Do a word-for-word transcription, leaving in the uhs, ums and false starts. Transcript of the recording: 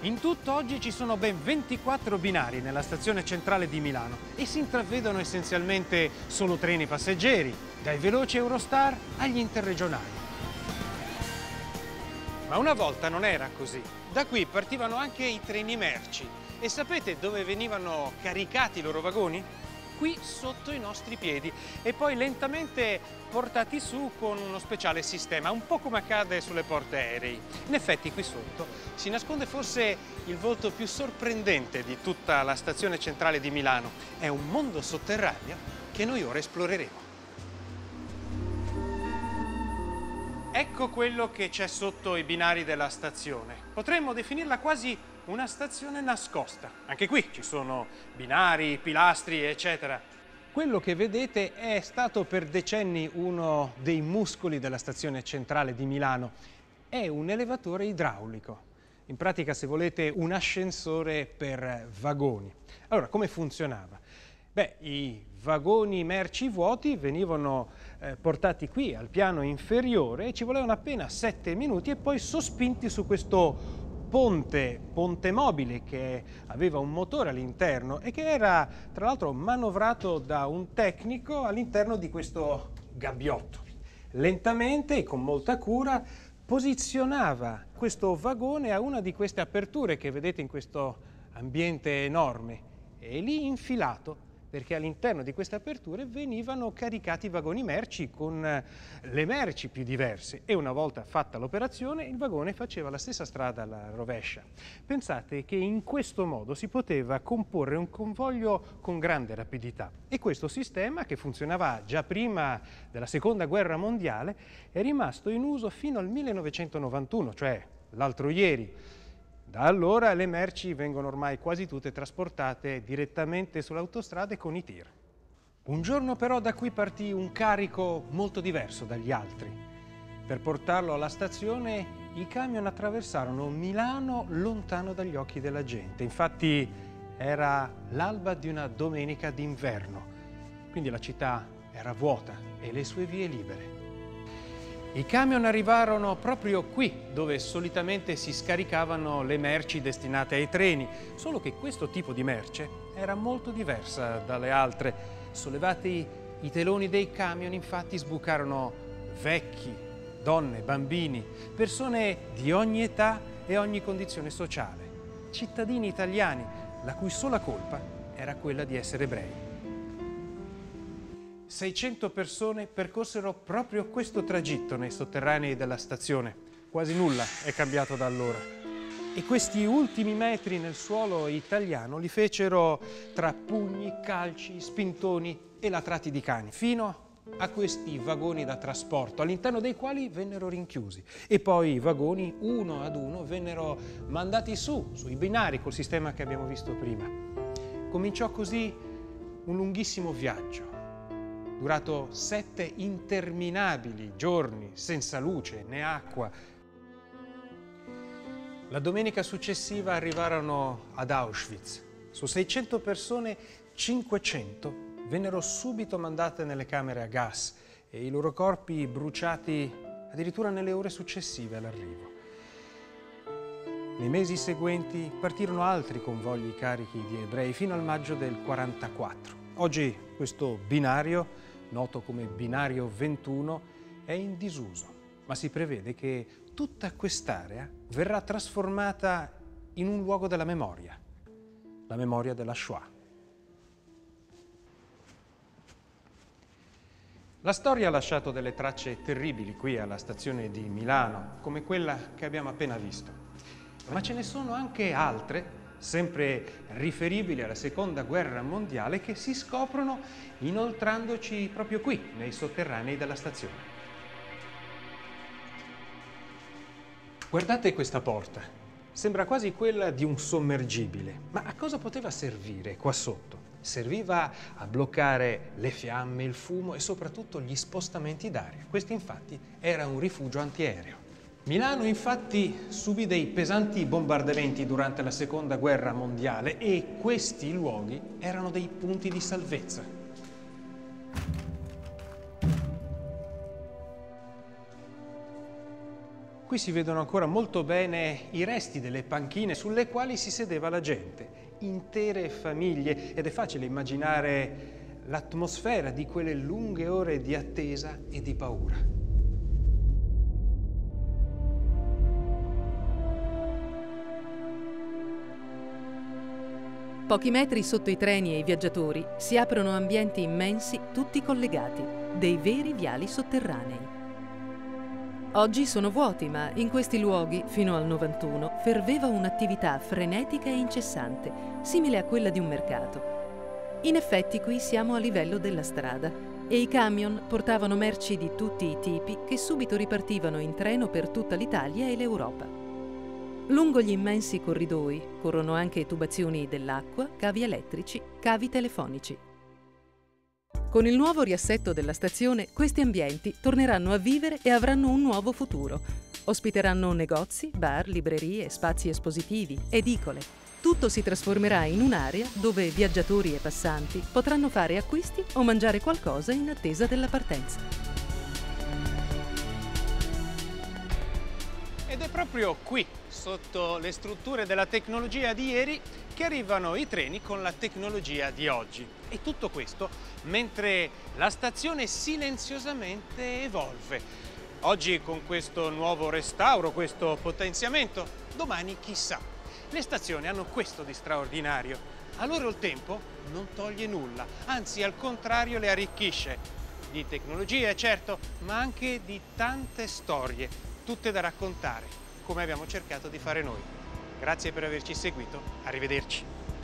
In tutto oggi ci sono ben ventiquattro binari nella stazione centrale di Milano e si intravedono essenzialmente solo treni passeggeri, dai veloci Eurostar agli interregionali. Ma una volta non era così. Da qui partivano anche i treni merci. E sapete dove venivano caricati i loro vagoni? Qui sotto i nostri piedi e poi lentamente portati su con uno speciale sistema, un po' come accade sulle porte aerei. In effetti qui sotto si nasconde forse il volto più sorprendente di tutta la stazione centrale di Milano. È un mondo sotterraneo che noi ora esploreremo. Ecco quello che c'è sotto i binari della stazione. Potremmo definirla quasi una stazione nascosta. Anche qui ci sono binari, pilastri, eccetera. Quello che vedete è stato per decenni uno dei muscoli della stazione centrale di Milano. È un elevatore idraulico. In pratica, se volete, un ascensore per vagoni. Allora, come funzionava? Beh, i vagoni merci vuoti venivano eh, portati qui al piano inferiore e ci volevano appena sette minuti e poi sospinti su questo ponte, ponte mobile che aveva un motore all'interno e che era tra l'altro manovrato da un tecnico all'interno di questo gabbiotto. Lentamente e con molta cura posizionava questo vagone a una di queste aperture che vedete in questo ambiente enorme e lì infilato, perché all'interno di queste aperture venivano caricati i vagoni merci con le merci più diverse e una volta fatta l'operazione il vagone faceva la stessa strada alla rovescia. Pensate che in questo modo si poteva comporre un convoglio con grande rapidità e questo sistema, che funzionava già prima della Seconda Guerra Mondiale, è rimasto in uso fino al millenovecentonovantuno, cioè l'altro ieri. Da allora le merci vengono ormai quasi tutte trasportate direttamente sulle autostrade con i tir. Un giorno però da qui partì un carico molto diverso dagli altri. Per portarlo alla stazione i camion attraversarono Milano lontano dagli occhi della gente. Infatti era l'alba di una domenica d'inverno, quindi la città era vuota e le sue vie libere. I camion arrivarono proprio qui, dove solitamente si scaricavano le merci destinate ai treni, solo che questo tipo di merce era molto diversa dalle altre. Sollevati i teloni dei camion, infatti, sbucarono vecchi, donne, bambini, persone di ogni età e ogni condizione sociale, cittadini italiani, la cui sola colpa era quella di essere ebrei. seicento persone percorsero proprio questo tragitto nei sotterranei della stazione. Quasi nulla è cambiato da allora. E questi ultimi metri nel suolo italiano li fecero tra pugni, calci, spintoni e latrati di cani, fino a questi vagoni da trasporto, all'interno dei quali vennero rinchiusi. E poi i vagoni, uno ad uno, vennero mandati su, sui binari, col sistema che abbiamo visto prima. Cominciò così un lunghissimo viaggio, durato sette interminabili giorni senza luce né acqua. La domenica successiva arrivarono ad Auschwitz. Su seicento persone, cinquecento vennero subito mandate nelle camere a gas e i loro corpi bruciati addirittura nelle ore successive all'arrivo. Nei mesi seguenti partirono altri convogli carichi di ebrei fino al maggio del quarantaquattro. Oggi questo binario, noto come binario ventuno, è in disuso, ma si prevede che tutta quest'area verrà trasformata in un luogo della memoria, la memoria della Shoah. La storia ha lasciato delle tracce terribili qui alla stazione di Milano, come quella che abbiamo appena visto, ma ce ne sono anche altre sempre riferibili alla Seconda Guerra Mondiale, che si scoprono inoltrandoci proprio qui, nei sotterranei della stazione. Guardate questa porta, sembra quasi quella di un sommergibile, ma a cosa poteva servire qua sotto? Serviva a bloccare le fiamme, il fumo e soprattutto gli spostamenti d'aria. Questo infatti era un rifugio antiaereo. Milano infatti subì dei pesanti bombardamenti durante la Seconda Guerra Mondiale e questi luoghi erano dei punti di salvezza. Qui si vedono ancora molto bene i resti delle panchine sulle quali si sedeva la gente, intere famiglie, ed è facile immaginare l'atmosfera di quelle lunghe ore di attesa e di paura. Pochi metri sotto i treni e i viaggiatori si aprono ambienti immensi, tutti collegati, dei veri viali sotterranei. Oggi sono vuoti, ma in questi luoghi, fino al novantuno, ferveva un'attività frenetica e incessante, simile a quella di un mercato. In effetti qui siamo a livello della strada e i camion portavano merci di tutti i tipi che subito ripartivano in treno per tutta l'Italia e l'Europa. Lungo gli immensi corridoi corrono anche tubazioni dell'acqua, cavi elettrici, cavi telefonici. Con il nuovo riassetto della stazione, questi ambienti torneranno a vivere e avranno un nuovo futuro. Ospiteranno negozi, bar, librerie, spazi espositivi, edicole. Tutto si trasformerà in un'area dove viaggiatori e passanti potranno fare acquisti o mangiare qualcosa in attesa della partenza. Ed è proprio qui, sotto le strutture della tecnologia di ieri, che arrivano i treni con la tecnologia di oggi. E tutto questo mentre la stazione silenziosamente evolve. Oggi con questo nuovo restauro, questo potenziamento, domani chissà. Le stazioni hanno questo di straordinario. A loro il tempo non toglie nulla, anzi al contrario le arricchisce. Di tecnologie, certo, ma anche di tante storie, tutte da raccontare, come abbiamo cercato di fare noi. Grazie per averci seguito, arrivederci.